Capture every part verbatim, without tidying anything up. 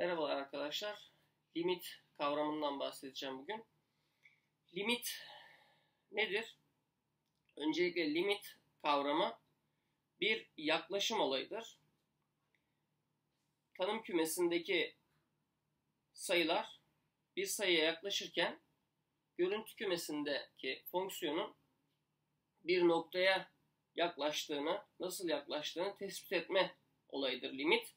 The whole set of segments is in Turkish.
Merhabalar arkadaşlar. Limit kavramından bahsedeceğim bugün. Limit nedir? Öncelikle limit kavramı bir yaklaşım olayıdır. Tanım kümesindeki sayılar bir sayıya yaklaşırken görüntü kümesindeki fonksiyonun bir noktaya yaklaştığını, nasıl yaklaştığını tespit etme olayıdır limit.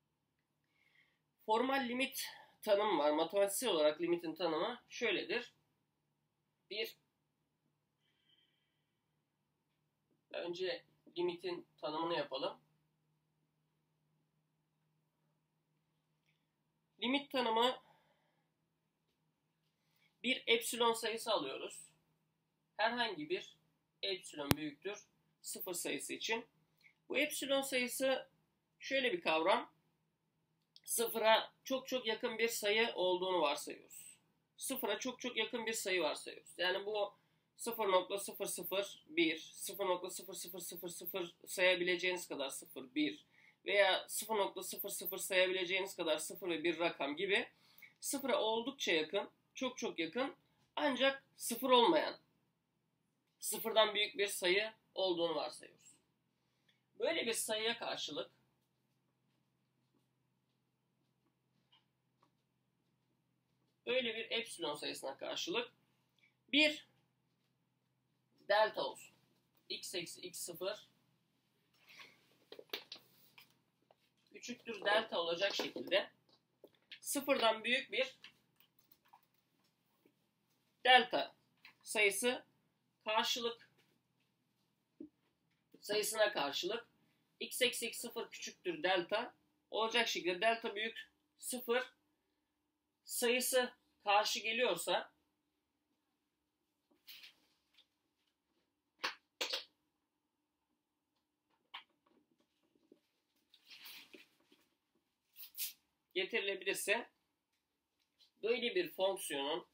Formal limit tanımı var. Matematiksel olarak limitin tanımı şöyledir. Bir, önce limitin tanımını yapalım. Limit tanımı bir epsilon sayısı alıyoruz. Herhangi bir epsilon büyüktür sıfır sayısı için. Bu epsilon sayısı şöyle bir kavram. Sıfıra çok çok yakın bir sayı olduğunu varsayıyoruz. Sıfıra çok çok yakın bir sayı varsayıyoruz. Yani bu sıfır nokta sıfır sıfır bir, sıfır nokta sıfır sıfır sıfır sıfır sayabileceğiniz kadar sıfır, bir veya sıfır nokta sıfır sıfır sayabileceğiniz kadar sıfır ve bir rakam gibi sıfıra oldukça yakın, çok çok yakın ancak sıfır olmayan, sıfırdan büyük bir sayı olduğunu varsayıyoruz. Böyle bir sayıya karşılık böyle bir epsilon sayısına karşılık bir delta olsun. X eksi x sıfır küçüktür delta olacak şekilde sıfırdan büyük bir delta sayısı karşılık sayısına karşılık x eksi x sıfır küçüktür delta olacak şekilde delta büyük sıfır sayısı karşı geliyorsa getirilebilirse böyle bir fonksiyonun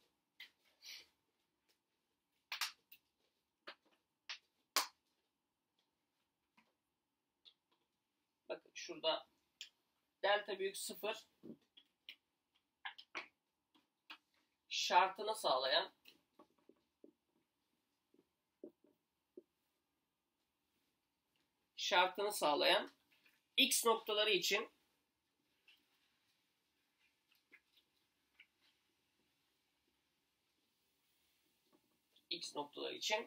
bakın şurada delta büyük sıfır şartını sağlayan şartını sağlayan x noktaları için x noktaları için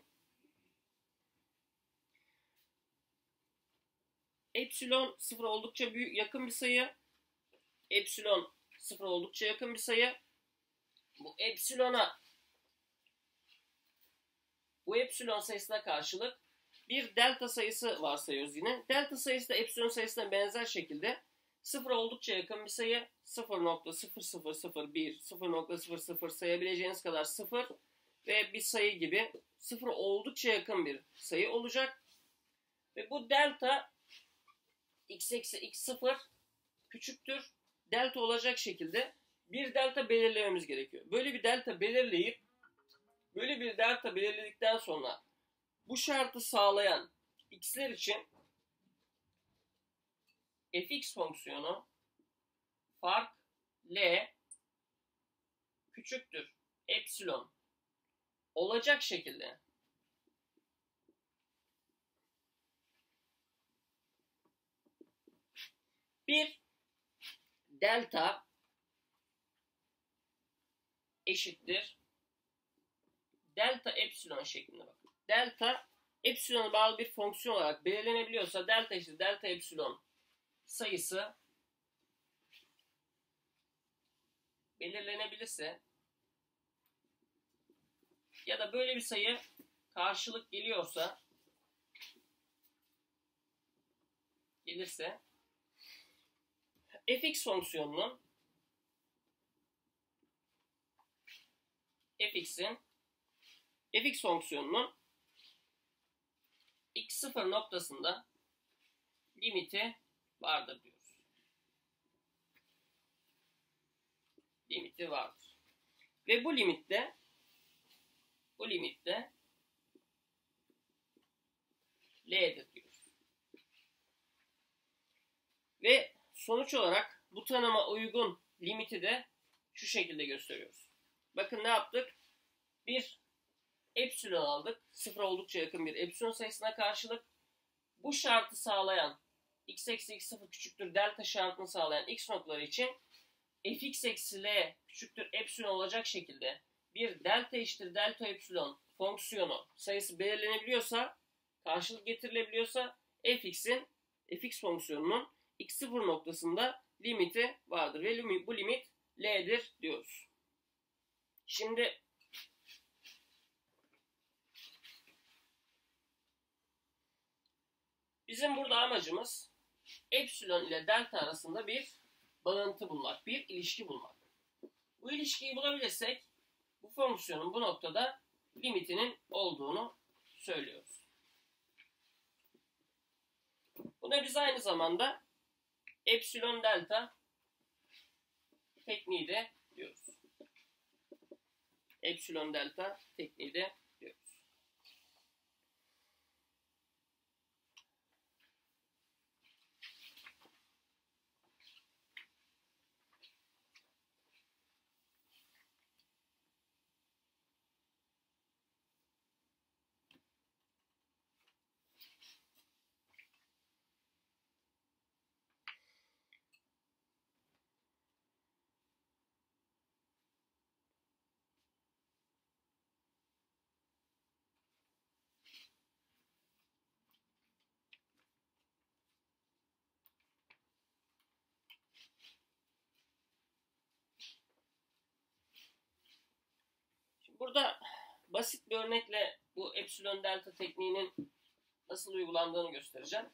epsilon sıfır oldukça büyük yakın bir sayı, epsilon sıfır oldukça yakın bir sayı. Bu epsilona bu epsilon sayısına karşılık bir delta sayısı varsayıyoruz yine. Delta sayısı da epsilon sayısına benzer şekilde sıfır oldukça yakın bir sayı, sıfır nokta sıfır sıfır sıfır bir, sıfır nokta sıfır sıfır sayabileceğiniz kadar sıfır ve bir sayı gibi sıfır oldukça yakın bir sayı olacak. Ve bu delta x eksi x sıfır küçüktür delta olacak şekilde bir delta belirlememiz gerekiyor. Böyle bir delta belirleyip böyle bir delta belirledikten sonra bu şartı sağlayan x'ler için fx fonksiyonu fark L küçüktür epsilon olacak şekilde bir delta eşittir delta epsilon şeklinde bakın. Delta epsilona bağlı bir fonksiyon olarak belirlenebiliyorsa delta eşittir delta epsilon sayısı belirlenebilirse ya da böyle bir sayı karşılık geliyorsa gelirse fx fonksiyonunun fx'in fx fonksiyonunun x sıfır noktasında limiti vardır diyoruz. Limiti vardır. Ve bu limitte bu limitte L'dir diyoruz. Ve sonuç olarak bu tanıma uygun limiti de şu şekilde gösteriyoruz. Bakın ne yaptık? Bir epsilon aldık. Sıfır oldukça yakın bir epsilon sayısına karşılık. Bu şartı sağlayan x eksi x sıfır küçüktür delta şartını sağlayan x noktaları için fx eksi l küçüktür epsilon olacak şekilde bir delta eşittir delta epsilon fonksiyonu sayısı belirlenebiliyorsa, karşılık getirilebiliyorsa fx'in fx fonksiyonunun x sıfır noktasında limiti vardır ve bu limit l'dir diyoruz. Şimdi bizim burada amacımız epsilon ile delta arasında bir bağıntı bulmak, bir ilişki bulmak. Bu ilişkiyi bulabilirsek bu fonksiyonun bu noktada limitinin olduğunu söylüyoruz. Buna biz aynı zamanda epsilon delta tekniği de diyoruz. Epsilon delta tekniği de diyoruz. Burada basit bir örnekle bu epsilon delta tekniğinin nasıl uygulandığını göstereceğim.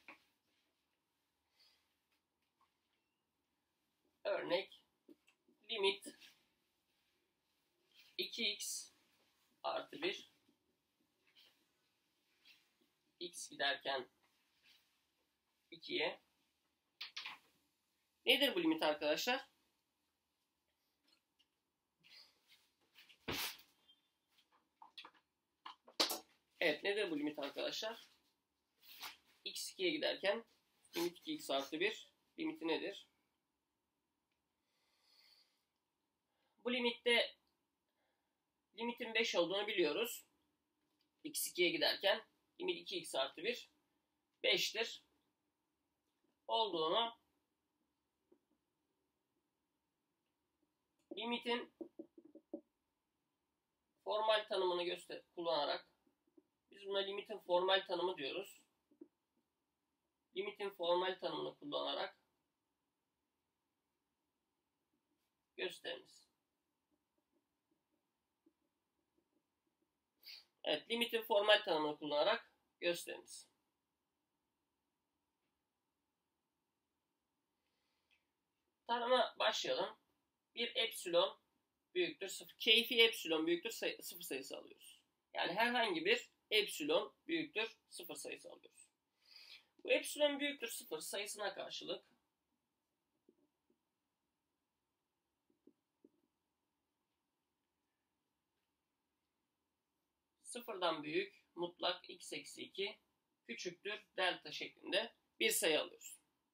Örnek limit iki x artı bir x giderken ikiye. Nedir bu limit arkadaşlar? Evet, nedir bu limit arkadaşlar? X ikiye giderken limit iki x artı bir limiti nedir? Bu limitte limitin beş olduğunu biliyoruz. X ikiye giderken limit iki x artı bir beştir. Olduğunu limitin formal tanımını göster kullanarak biz buna limitin formal tanımı diyoruz. Limitin formal tanımını kullanarak gösteriniz. Evet, limitin formal tanımını kullanarak gösteriniz. Tanıma başlayalım. Bir epsilon büyüktür sıfır. Keyfi epsilon büyüktür sayı, sıfır sayısı alıyoruz. Yani herhangi bir epsilon büyüktür sıfır sayısı alıyoruz. Bu epsilon büyüktür sıfır sayısına karşılık sıfırdan büyük mutlak x eksi iki küçüktür delta şeklinde bir sayı alıyoruz.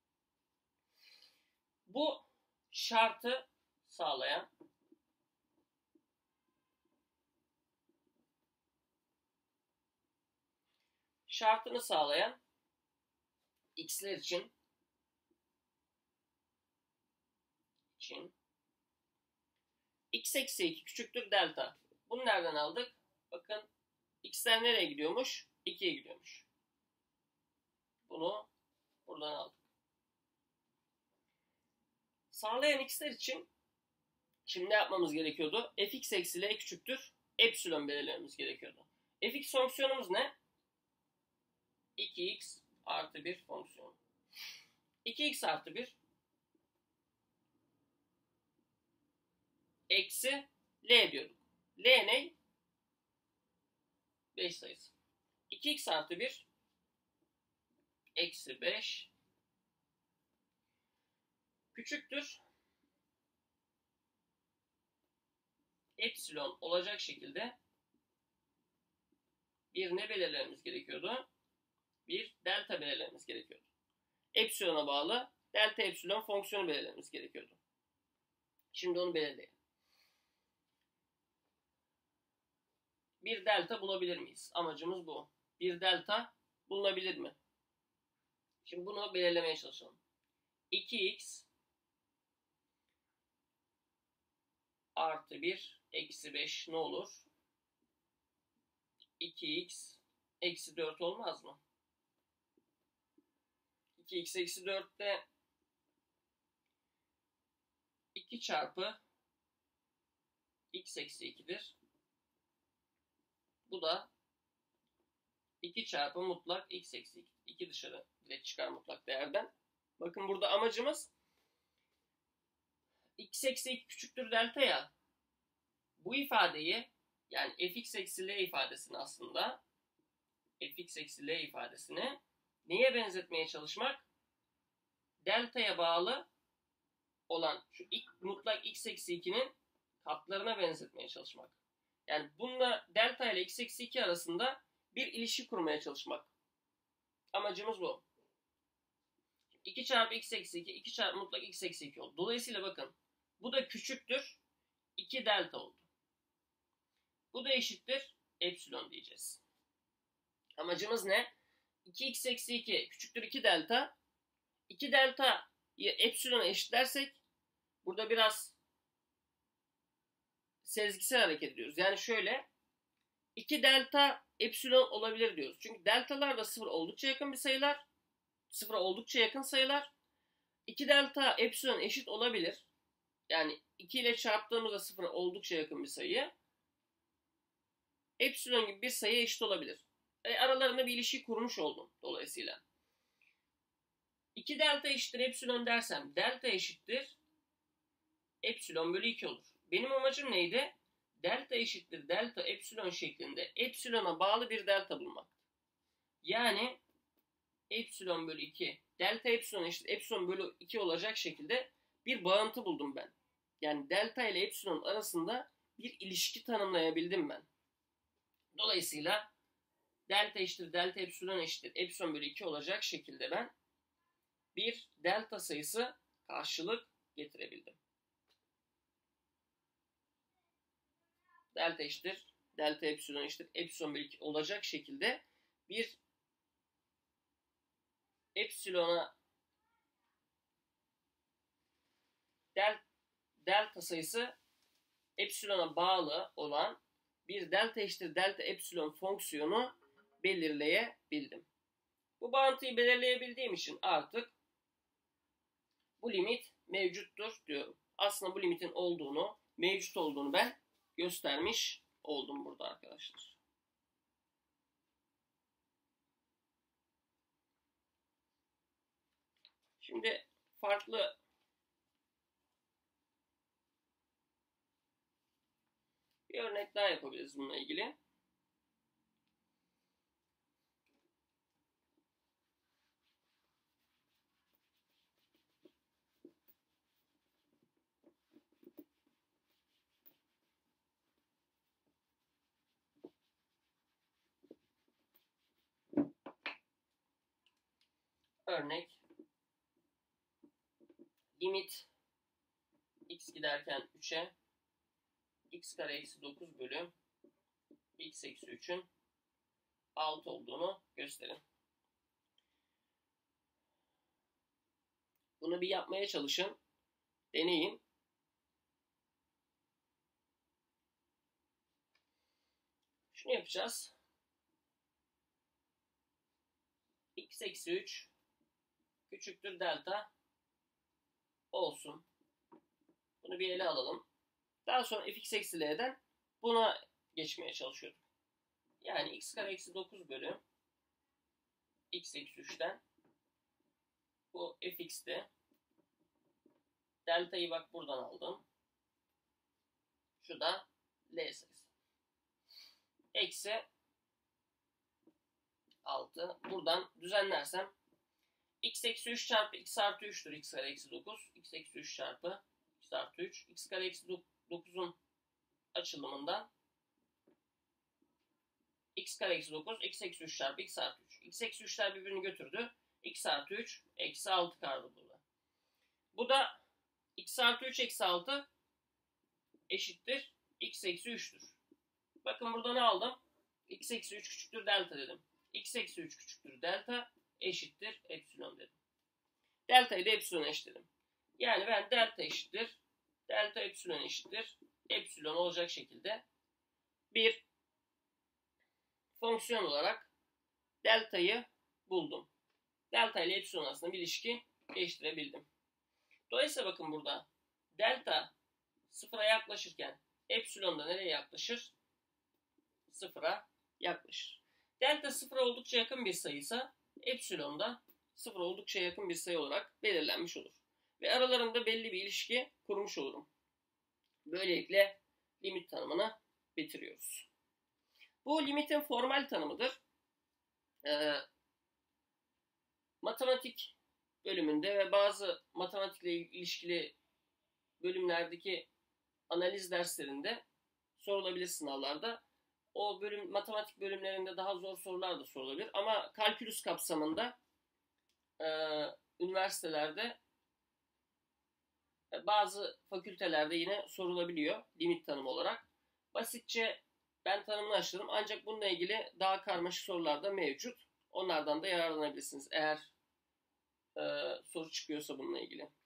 Bu şartı sağlayan şartını sağlayan x'ler için için x eksi iki küçüktür delta. Bunu nereden aldık? Bakın x'ler nereye gidiyormuş? ikiye gidiyormuş. Bunu buradan aldık. Sağlayan x'ler için şimdi ne yapmamız gerekiyordu? Fx eksi l küçüktür epsilon belirlememiz gerekiyordu. Fx fonksiyonumuz ne? iki x artı bir fonksiyonu. iki x artı bir eksi l diyorduk. L ne? beş sayısı. iki x artı bir eksi beş küçüktür epsilon olacak şekilde bir ne belirlememiz gerekiyordu? Bir delta belirlememiz gerekiyordu. Epsilona bağlı delta epsilon fonksiyonu belirlememiz gerekiyordu. Şimdi onu belirleyelim. Bir delta bulabilir miyiz? Amacımız bu. Bir delta bulunabilir mi? Şimdi bunu belirlemeye çalışalım. iki x artı bir eksi beş ne olur? iki x eksi dört olmaz mı? iki x eksi dörtte iki çarpı x eksi iki'dir. Bu da iki çarpı mutlak x eksi iki. iki dışarı direkt çıkar mutlak değerden. Bakın burada amacımız x eksi iki küçüktür delta ya. Bu ifadeyi yani fx eksi l ifadesini aslında fx eksi l ifadesini neye benzetmeye çalışmak? Delta'ya bağlı olan şu ilk, mutlak x eksi iki'nin katlarına benzetmeye çalışmak. Yani bununla delta ile x eksi iki arasında bir ilişki kurmaya çalışmak. Amacımız bu. iki çarpı x eksi iki, iki çarpı mutlak x eksi iki oldu. Dolayısıyla bakın bu da küçüktür iki delta oldu. Bu da eşittir epsilon diyeceğiz. Amacımız ne? iki x eksi iki küçüktür iki delta. iki delta'yı epsilona eşitlersek burada biraz sezgisel hareket ediyoruz. Yani şöyle iki delta epsilon olabilir diyoruz. Çünkü deltalar da sıfır oldukça yakın bir sayılar. Sıfıra oldukça yakın sayılar. iki delta epsilon eşit olabilir. Yani iki ile çarptığımızda sıfıra oldukça yakın bir sayı. Epsilon gibi bir sayı eşit olabilir. E, aralarında bir ilişki kurmuş oldum dolayısıyla. iki delta eşittir epsilon dersem delta eşittir epsilon bölü iki olur. Benim amacım neydi? Delta eşittir delta epsilon şeklinde epsilona bağlı bir delta bulmak. Yani epsilon bölü iki delta epsilon eşittir epsilon bölü iki olacak şekilde bir bağıntı buldum ben. Yani delta ile epsilon arasında bir ilişki tanımlayabildim ben. Dolayısıyla delta eşittir delta epsilon eşittir epsilon bölü iki olacak şekilde ben bir delta sayısı karşılık getirebildim. Delta eşittir delta epsilon eşittir epsilon bölü iki olacak şekilde bir epsilona del, delta sayısı epsilona bağlı olan bir delta eşittir delta epsilon fonksiyonu belirleyebildim. Bu bağıntıyı belirleyebildiğim için artık bu limit mevcuttur diyorum. Aslında bu limitin olduğunu, mevcut olduğunu ben göstermiş oldum burada arkadaşlar. Şimdi farklı bir örnek daha yapabiliriz bununla ilgili. Örnek limit x giderken üçe x kare eksi dokuz bölü x eksi üçün altı olduğunu gösterin. Bunu bir yapmaya çalışın. Deneyin. Şunu yapacağız. X eksi üç küçüktür delta olsun. Bunu bir ele alalım. Daha sonra fx eksi l'den buna geçmeye çalışıyorduk. Yani x kare eksi dokuz bölü x eksi üçten bu fx'ti. Delta'yı bak buradan aldım. Şu da l sayısı. Eksi altı. Buradan düzenlersem x eksi üç çarpı x artı üç'tür x kare eksi dokuz. X eksi üç çarpı x artı üç. X kare eksi dokuz'un açılımından x kare eksi dokuz, x eksi üç çarpı x artı üç. X eksi üç'ler birbirini götürdü. X artı üç eksi altı kaldı burada. Bu da x artı üç eksi altı eşittir x eksi üç'tür. Bakın burada ne aldım? X eksi üç küçüktür delta dedim. X eksi üç küçüktür delta eşittir epsilon dedim. Delta'yı da epsilona eşitledim. Yani ben delta eşittir, delta epsilon eşittir, epsilon olacak şekilde bir fonksiyon olarak delta'yı buldum. Delta ile epsilon arasında bir ilişki geliştirebildim. Dolayısıyla bakın burada delta sıfıra yaklaşırken epsilon da nereye yaklaşır? Sıfıra yaklaşır. Delta sıfıra oldukça yakın bir sayıysa epsilon da sıfıra oldukça yakın bir sayı olarak belirlenmiş olur. Ve aralarında belli bir ilişki kurmuş olurum. Böylelikle limit tanımını bitiriyoruz. Bu limitin formal tanımıdır. Ee, matematik bölümünde ve bazı matematikle ilişkili bölümlerdeki analiz derslerinde sorulabilir sınavlarda. O bölüm matematik bölümlerinde daha zor sorular da sorulabilir ama kalkülüs kapsamında e, üniversitelerde e, bazı fakültelerde yine sorulabiliyor limit tanımı olarak. Basitçe ben tanımını açtım ancak bununla ilgili daha karmaşık sorular da mevcut. Onlardan da yararlanabilirsiniz eğer e, soru çıkıyorsa bununla ilgili.